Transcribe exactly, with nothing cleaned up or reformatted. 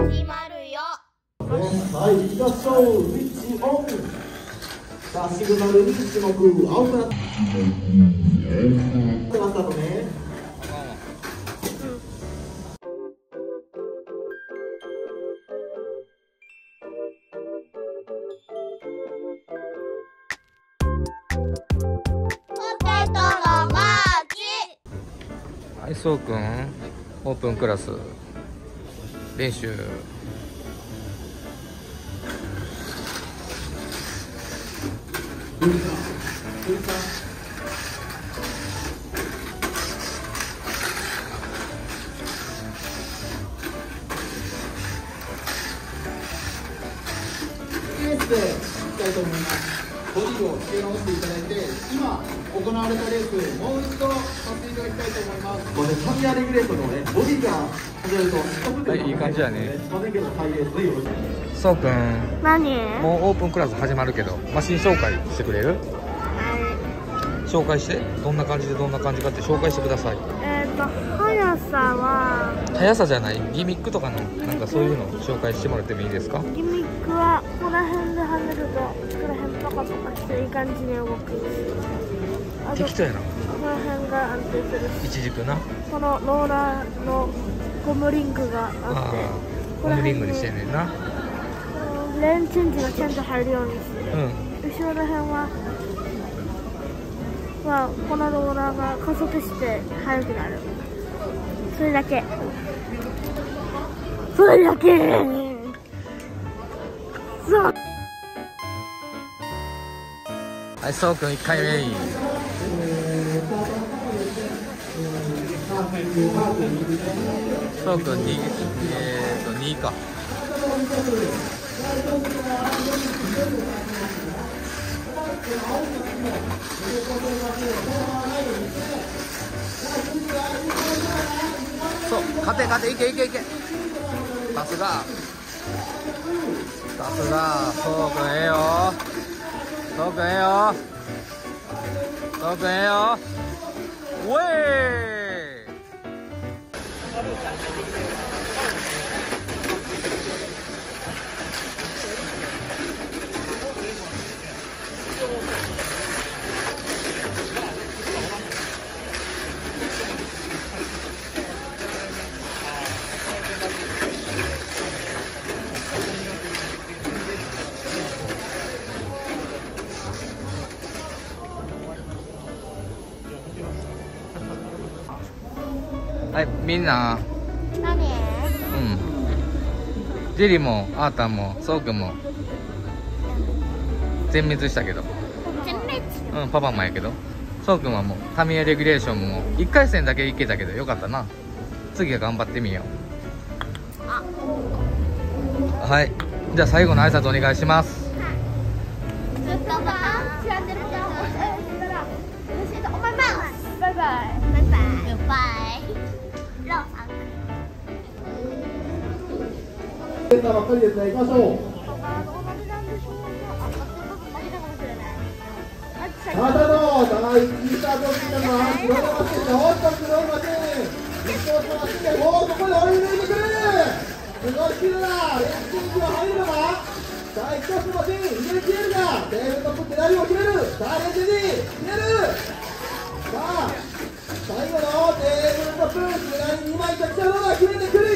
始まるよ。 はい、行きましょう。スイッチオン。さあ、シグナルに注目。青くなってましたとね。 はい、そうくん、オープンクラス練習。 レースでいきたいと思います。ボディをつけ直していただいて、今行われたレースもう一度させていただきたいと思います。これタミヤレグレートのね、ボディが始めるとはい、いい感じやね。 すいませんけど、ハイレースでよろしいです。 そうくん、 何？ もうオープンクラス始まるけど、マシン紹介してくれる？紹介して、どんな感じでどんな感じかって紹介してください。 えっと速さは速さじゃない、ギミックとかのなんかそういうのを紹介してもらってもいいですか？ ギミックはここら辺で跳ねるとここら辺パカパカしていい感じに動く。あと適当やな。 この辺が安定するし、 一軸な。 このローラーのゴムリングがあって、 あゴムリングにしてんねんな。 レーンチェンジがちゃんと入るようにしてる。 うん。 後ろら辺はまあ、このローラーが加速して速くなる。それだけ。それだけ。そう。 はい、そうくんいっかいめ。そうくんに、えーとにか。そう、勝て勝て、いけいけいけ。さすがさすが、そうくんええよ。そうくんええよ。そうくんええよ。おい。はい、みんな。 何？ うん。ジェリもアータンもソウくんも全滅したけど。 全滅？ うん、パパもやけど。ソウくんはもうタミヤレギュレーションもいっかい戦だけいけたけどよかったな。次は頑張ってみよう。はい、じゃあ最後の挨拶お願いします。 ずっとさ、チャンネル登録したら嬉しいと思います。バイバイ。バイバイ。バイバイ。ローさん。 データばっかりですね、行きましょう。 あの、同じなんでしょうか。あ、ちょっと負けたかもしれない。 またの第一スタートしてます。広げまして、おっと黒いマシン。一走しまして、おお、ここで追い抜いてくる。すごいスピードだ。レースチェンジは入るのか。さあ、一走マシン、入れ切れるか。テーブルトップ下りを決める。さあ、レースチェンジ、決める。さあ、最後のテーブルトップ下りにまい着地はどうだ、決めてくる。